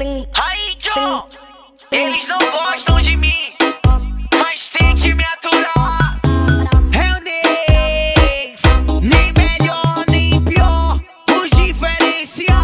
Aí, John, eles não gostam de mim, mas tem que me aturar. É o Neif, nem melhor nem pior, o diferenciado.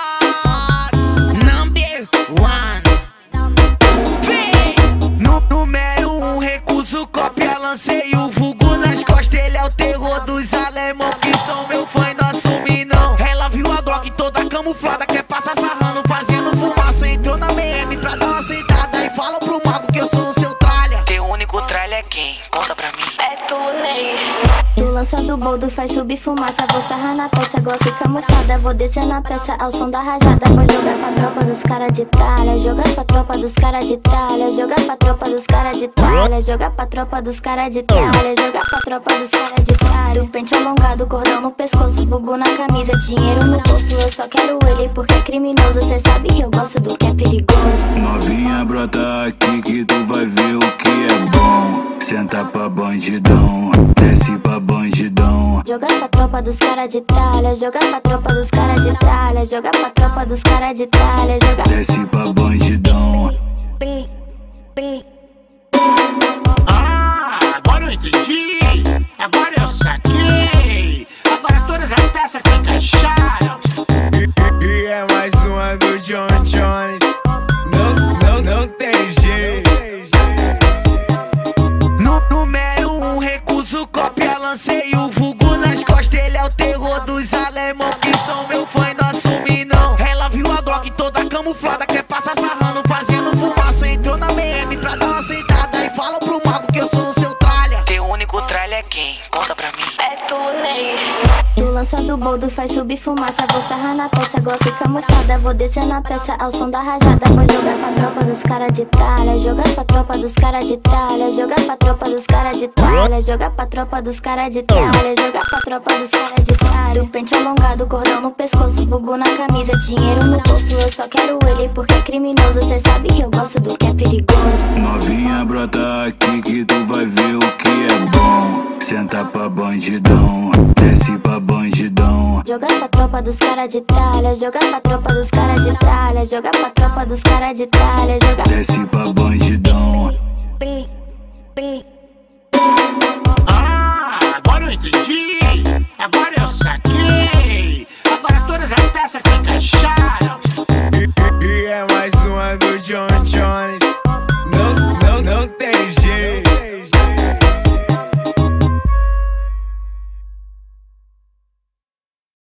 Number one. Vem! No número um, recuso cópia, lancei o vulgo nas costas. Ele é o terror dos alemão que são meu fã e não assume não. Ela viu a Glock toda camuflada, quer passar sarrando, fazendo fumaça. Entrou na BM pra dar uma sentada e fala pro mago que eu sou o seu tralha. Teu único tralha é quem? Conta pra mim. É tu, Neif. Tu lança do boldo, faz subir fumaça. Vou sarrar na peça, Glock camuflada. Vou descer na peça ao som da rajada. Vou jogar pra tropa dos cara de tralha. Jogar pra tropa dos cara de tralha. Jogar pra tropa dos cara de tralha. Jogar pra tropa dos cara de tralha. Jogar pra tropa dos cara de tralha. Do pente alongado, cordão no pescoço, vulgo na camisa, dinheiro no bolso. Eu só quero ele porque é criminoso. Cê sabe que eu gosto do que é perigoso. Novinha, brota aqui que tu vai ver o que é bom. Senta pra bandidão, desce pra bandidão. Jogar pra tropa dos cara de tralha. Jogar pra tropa dos cara de tralha. Jogar pra tropa dos cara de tralha. Jogar. Desce pra bandidão. Ah, agora eu entendi. Agora eu saquei. Agora todas as peças se encaixaram. E é mais uma do John Jones. Não tem jeito. No número um, recuso cópia, lancei o vulgo nas costas. Ele é o terror dos alemão que são meu fã e não assume não. Ela viu a Glock toda camuflada, quer passar sarrando, fazendo fumaça. Entrou na BM pra dar uma sentada e fala pro mago que eu sou o seu tralha. Teu único tralha é quem? Conta pra mim. É tu, Neif. Tu lança do boldo, faz subir fumaça. Vou sarrar na peça, Glock camuflada. Vou descer na peça ao som da rajada. Vou jogar pra tropa dos cara de tralha. Jogar pra tropa dos cara de tralha. Jogar pra tropa dos cara de tralha. Jogar pra tropa dos cara de tralha. Jogar pra tropa dos cara de tralha. Do pente alongado, cordão no pescoço, vulgo na camisa, dinheiro no bolso. Eu só quero ele porque é criminoso. Cê sabe que eu gosto do que é perigoso. Novinha, brota aqui que tu vai ver o que é bom. Senta pra bandidão, desce pra bandidão. Jogar pra tropa dos cara de tralha. Jogar pra tropa dos cara de tralha. Jogar pra tropa dos cara de tralha. Jogar. Desce pra bandidão. Ah, agora eu entendi. Agora eu saquei.